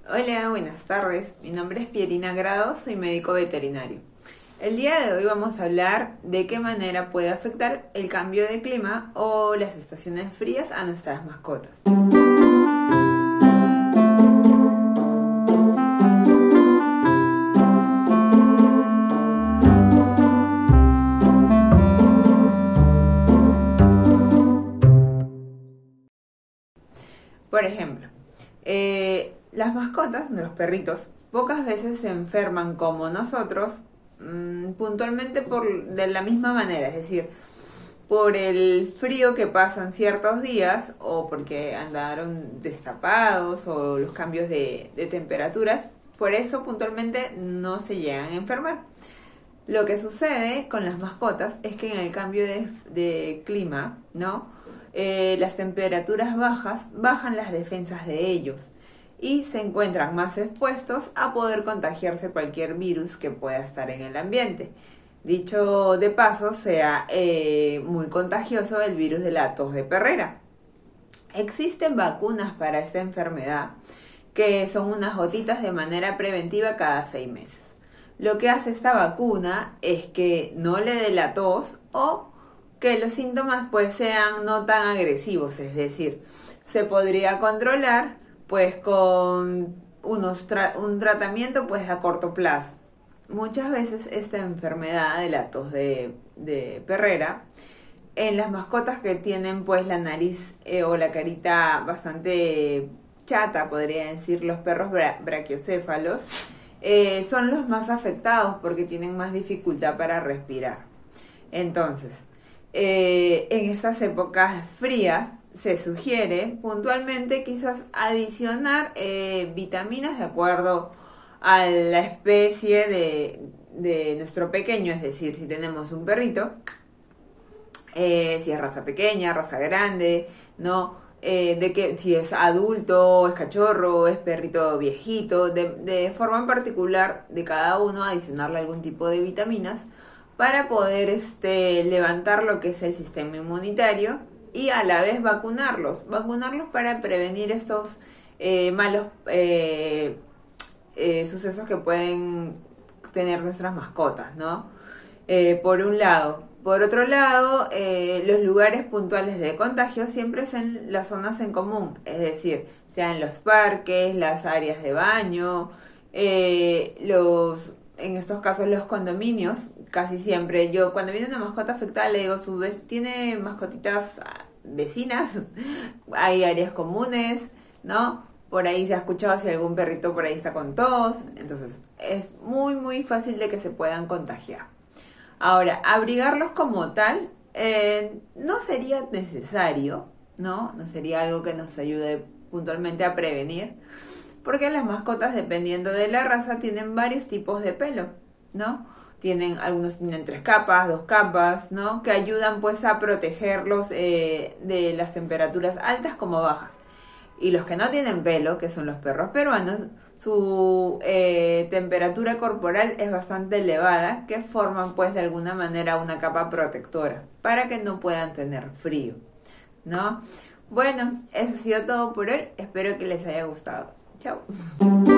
Hola, buenas tardes. Mi nombre es Pierina Grado, soy médico veterinario. El día de hoy vamos a hablar de qué manera puede afectar el cambio de clima o las estaciones frías a nuestras mascotas. Por ejemplo, las mascotas de los perritos pocas veces se enferman como nosotros, puntualmente de la misma manera, es decir, por el frío que pasan ciertos días o porque andaron destapados o los cambios de temperaturas, por eso puntualmente no se llegan a enfermar. Lo que sucede con las mascotas es que en el cambio de clima, ¿no? Las temperaturas bajas bajan las defensas de ellos y se encuentran más expuestos a poder contagiarse cualquier virus que pueda estar en el ambiente. Dicho de paso, sea muy contagioso el virus de la tos de perrera. Existen vacunas para esta enfermedad que son unas gotitas de manera preventiva cada 6 meses. Lo que hace esta vacuna es que no le dé la tos o que los síntomas pues sean no tan agresivos, es decir, se podría controlar pues con un tratamiento pues a corto plazo. Muchas veces esta enfermedad de la tos de perrera en las mascotas que tienen pues la nariz o la carita bastante chata, podría decir, los perros braquiocéfalos, son los más afectados porque tienen más dificultad para respirar. Entonces, en estas épocas frías se sugiere puntualmente quizás adicionar vitaminas de acuerdo a la especie de nuestro pequeño, es decir, si tenemos un perrito, si es raza pequeña, raza grande, ¿no? De que si es adulto, es cachorro, es perrito viejito, de forma en particular de cada uno adicionarle algún tipo de vitaminas para poder levantar lo que es el sistema inmunitario y a la vez vacunarlos para prevenir estos malos sucesos que pueden tener nuestras mascotas, ¿no? Por un lado. Por otro lado, los lugares puntuales de contagio siempre son las zonas en común, es decir, sean los parques, las áreas de baño, en estos casos los condominios, casi siempre. Yo cuando viene una mascota afectada le digo, ¿tiene mascotitas vecinas? Hay áreas comunes, ¿no? Por ahí se ha escuchado si algún perrito por ahí está con tos, entonces es muy muy fácil de que se puedan contagiar. Ahora, abrigarlos como tal no sería necesario, ¿no? No sería algo que nos ayude puntualmente a prevenir, porque las mascotas, dependiendo de la raza, tienen varios tipos de pelo, ¿no? Algunos tienen 3 capas, 2 capas, ¿no? Que ayudan pues a protegerlos de las temperaturas altas como bajas. Y los que no tienen pelo, que son los perros peruanos, su temperatura corporal es bastante elevada, que forman pues de alguna manera una capa protectora para que no puedan tener frío, ¿no? Bueno, eso ha sido todo por hoy, espero que les haya gustado. Chao.